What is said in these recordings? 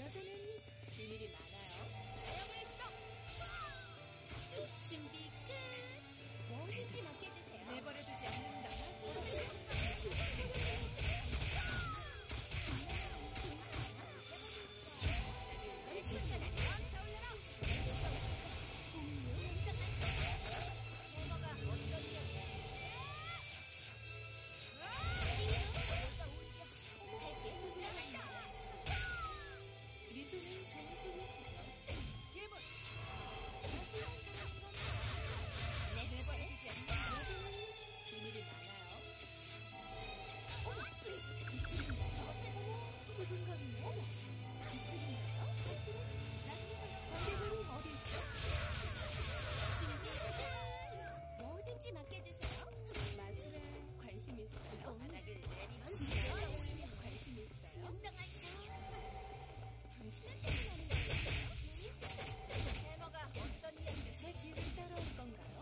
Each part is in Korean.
여자는 비밀이 많아요. 준비 끝. 뭐든지 맡겨주세요. 내버려두지 않는다. 미소는 정수를 쓰죠. 내버려두지 않는다. 여자는 비밀이 많아요. 이쪽인가요? 두근거리네. 이쪽인가요? 관객은 어디 있죠? 뭐든지 맡겨주세요. 마술에 관심 있어요? 바닥을 내리면 관심 있어요? 당신한테 하는 거예요. 해머가 어떤 이야기를 제 뒤를 따라올 건가요?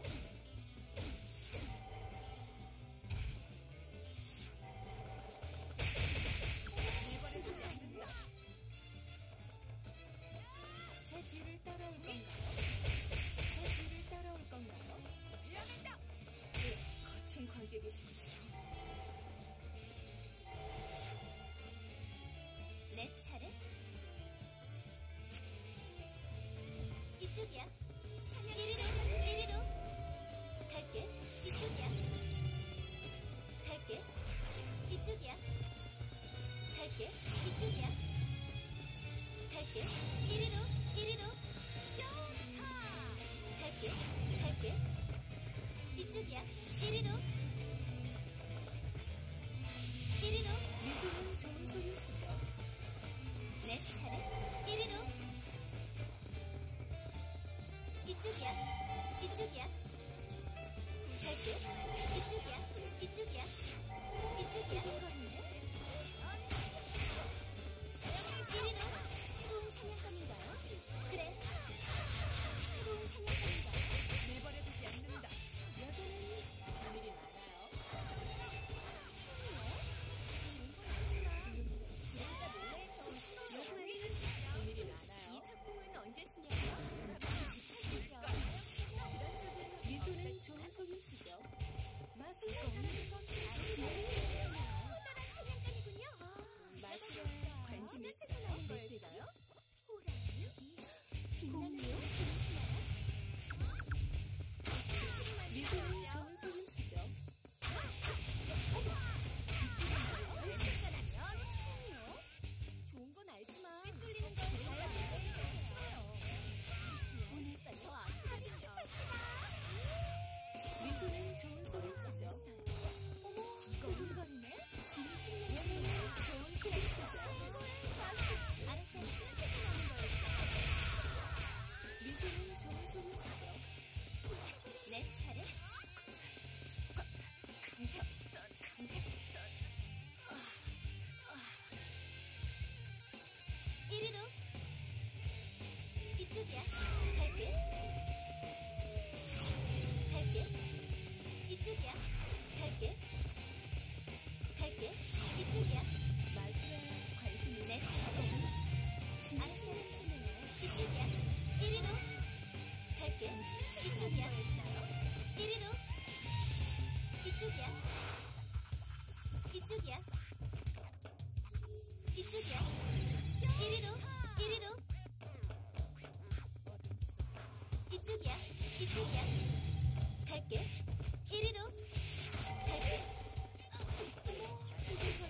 내버려두지 않는다. 제 뒤를 따라올 건가요? 제 뒤를 따라올 건가요? 위험했다. 거친 관객이시군요. 내 차례. 이쪽이야. 이리로. 갈게. 이쪽이야. 갈게. 이쪽이야. 갈게. 이쪽이야. 갈게. 이리로. 쇼타. 갈게. 이쪽이야. 이리로. 미소는 좋은 소리 쓰죠. 내 차례. 이리로. 이쪽이야. 갈게. 이쪽이야. 이리로. 새로운 사냥감인가요? 그래. 새로운 사냥감인가요? 내버려두지 않는다. 여자는 비밀이 많아요. 내가 노래에서 여자는 비밀이 많아요. 이 삭공은 언제 쓰냐고요? 미소는 좋은 소리 쓰죠. 마술에 마술에 관심 있어요? 멧돼지요? 공룡? 미소는 좋은 소리 쓰죠. 좋은 건 알지만 뚫리는 건 싫어요. 오늘 밤 더 아프겠다. 미소는 좋은 소리 쓰죠. 두근거리네. 여자는 좋은 소리 쓰죠. 알았어. 하는 거였어. 미소는 좋은 소리 쓰죠. 내 차례. 이리로. 이쪽이야. 갈게. 이쪽이야. 갈게. 이쪽이야. 마술에 관심 내 있어요. 차례. 알았어. 이쪽이야. 이리로. 갈게. 이쪽이야. 이리로. 이쪽이야. 이쪽이야. 이리로. 이쪽이야. 갈게. 이리로. 갈게.